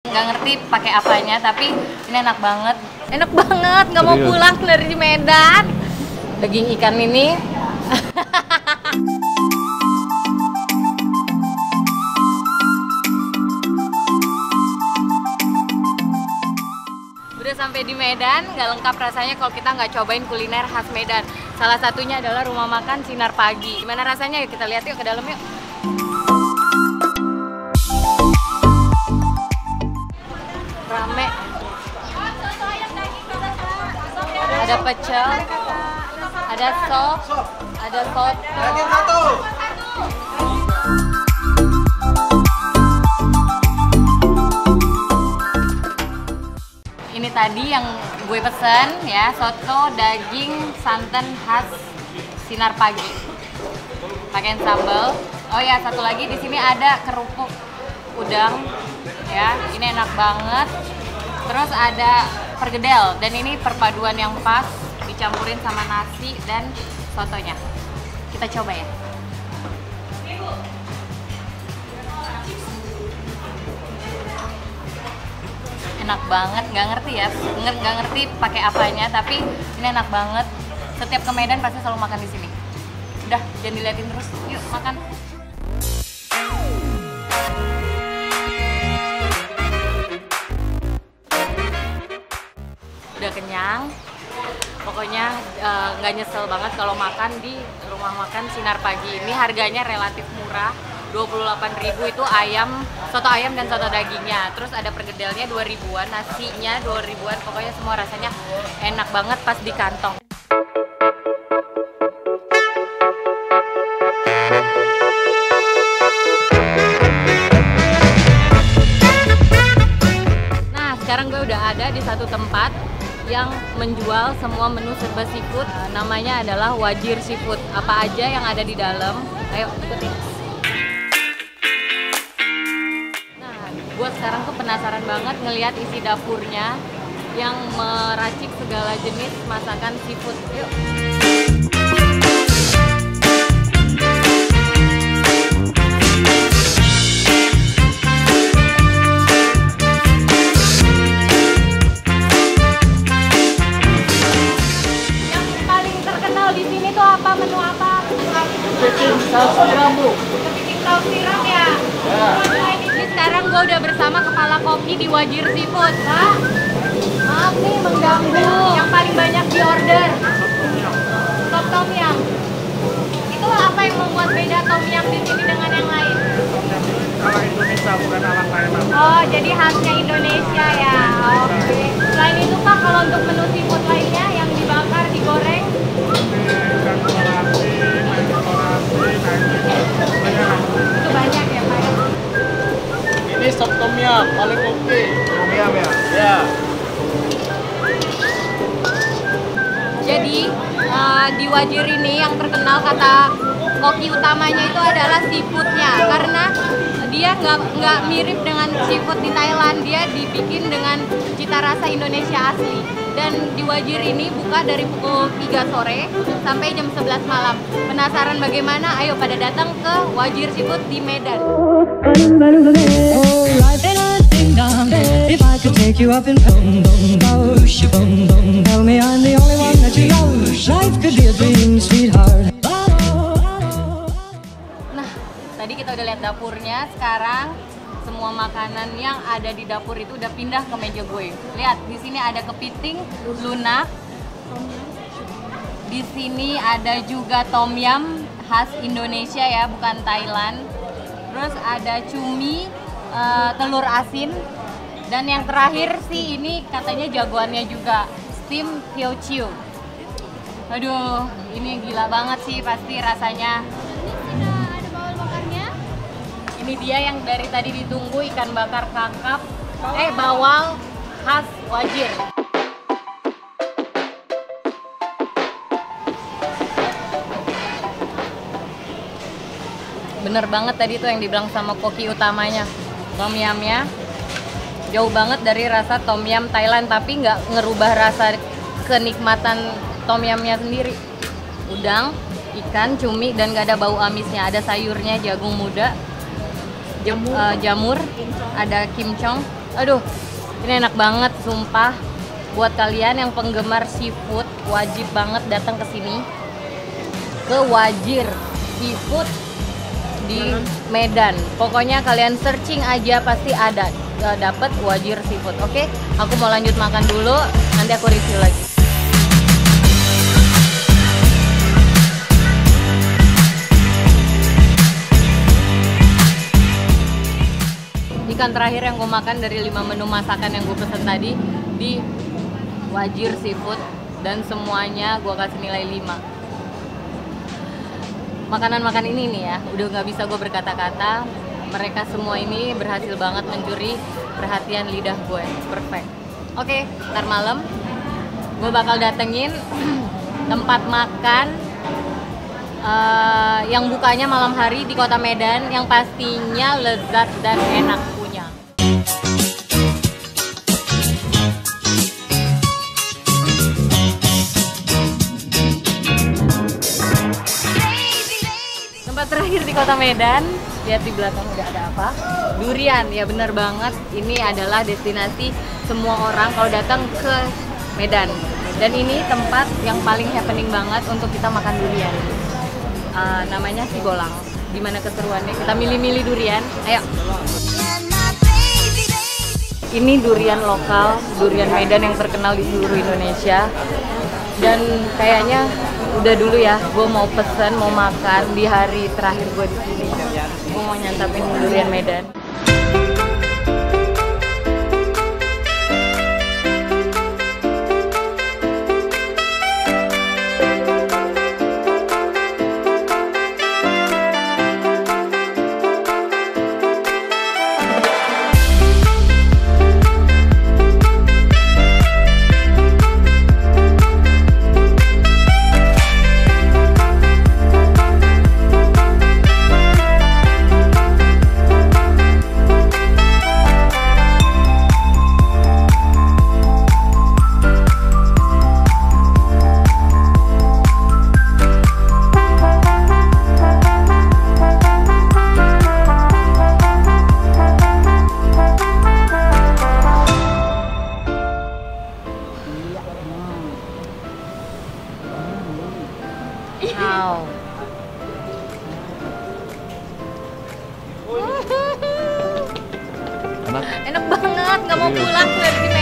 Nggak ngerti pakai apanya, tapi ini enak banget. Enak banget, nggak mau pulang dari Medan. Daging ikan ini. Udah sampai di Medan, nggak lengkap rasanya kalau kita nggak cobain kuliner khas Medan. Salah satunya adalah rumah makan Sinar Pagi. Gimana rasanya? Yuk kita lihat yuk ke dalam yuk. Rame. Ada pecel, ada sop, ada soto. Ini tadi yang gue pesen ya, soto daging santan khas Sinar Pagi. Pakai sambal. Oh ya, satu lagi di sini ada kerupuk udang ya. Ini enak banget. Terus ada pergedel dan ini perpaduan yang pas dicampurin sama nasi dan sotonya. Kita coba ya. Enak banget, nggak ngerti ya, nggak ngerti pakai apanya, tapi ini enak banget. Setiap ke Medan pasti selalu makan di sini. Udah, jangan diliatin terus. Yuk makan. Udah kenyang. Pokoknya nggak nyesel banget kalau makan di rumah makan Sinar Pagi. Ini harganya relatif murah. 28.000 itu ayam, soto ayam dan soto dagingnya. Terus ada pergedelnya 2.000-an, nasinya 2.000-an. Pokoknya semua rasanya enak banget pas di kantong. Nah, sekarang gue udah ada di satu tempat yang menjual semua menu serba seafood. Namanya adalah Wajir Seafood. Apa aja yang ada di dalam? Ayo ikutin. Gue sekarang tuh penasaran banget ngelihat isi dapurnya yang meracik segala jenis masakan seafood. Yuk. Yang paling terkenal di sini tuh apa? Menu apa? Kepiting saus tiram, Bu. Kepiting saus tiram ya? Sekarang gue udah bersama kepala koki di Wajir Seafood. Pak, maaf nih mengganggu. Yang paling banyak di order sop tom yum. Itu apa yang membuat beda tom yum di sini dengan yang lain? Ala Indonesia, bukan ala Thailand. Oh, jadi khasnya Indonesia ya. Oke. Selain itu Pak, kalau untuk menu seafood lainnya yang dibakar, digoreng? Ikan kolasi, main kolasi, Itu banyak ya Pak ya? Ini sop tom yum, paling oke. Tom yum ya? Ya. Jadi di Wajir ini yang terkenal kata koki utamanya itu adalah seafoodnya, karena dia nggak mirip dengan seafood di Thailand. Dia dibikin dengan cita rasa Indonesia asli. Dan di Wajir ini buka dari pukul 3 sore sampai jam 11 malam. Penasaran bagaimana? Ayo pada datang ke Wajir Seafood di Medan. If I could take you up in boom boom boom boom, tell me I'm the only one that you love. Life could be a dream, sweetheart. Nah, tadi kita udah lihat dapurnya. Sekarang semua makanan yang ada di dapur itu udah pindah ke meja gue. Lihat, di sini ada kepiting lunak. Di sini ada juga tom yum khas Indonesia ya, bukan Thailand. Terus ada cumi, telur asin. Dan yang terakhir sih ini katanya jagoannya juga, steam teochew. Aduh, ini gila banget sih pasti rasanya. Ada bawang bakarnya. Ini dia yang dari tadi ditunggu, ikan bakar kakap, bawal khas Wajir. Bener banget tadi tuh yang dibilang sama koki utamanya. Tom yumnya jauh banget dari rasa tom yum Thailand, tapi nggak ngerubah rasa kenikmatan tom yumnya sendiri. Udang, ikan, cumi, dan nggak ada bau amisnya. Ada sayurnya, jagung muda, jamur, ada kimchong, Aduh, ini enak banget, sumpah. Buat kalian yang penggemar seafood, wajib banget datang ke sini. Ke Wajir Seafood di Medan. Pokoknya kalian searching aja pasti ada. Dapat Wajir Seafood. Oke, aku mau lanjut makan dulu, nanti aku review lagi. Ikan terakhir yang gue makan dari 5 menu masakan yang gue pesen tadi di Wajir Seafood, dan semuanya gue kasih nilai 5. Makanan-makan ini nih ya, udah nggak bisa gue berkata-kata. Mereka semua ini berhasil banget mencuri perhatian lidah gue, perfect. Oke, ntar malam gue bakal datengin tempat makan yang bukanya malam hari di kota Medan, yang pastinya lezat dan enak punya. Tempat terakhir di kota Medan, lihat di belakang udah ada apa? Durian, ya bener banget. Ini adalah destinasi semua orang kalau datang ke Medan. Dan ini tempat yang paling happening banget untuk kita makan durian. Namanya Sibolang. Gimana keseruannya? Kita milih-milih durian. Ayo. Ini durian lokal, durian Medan yang terkenal di seluruh Indonesia. Dan kayaknya udah dulu ya, gue mau pesen, mau makan di hari terakhir gue di sini. Gue mau nyantapin durian Medan. Wow. Enak. Enak banget, nggak mau pulang dari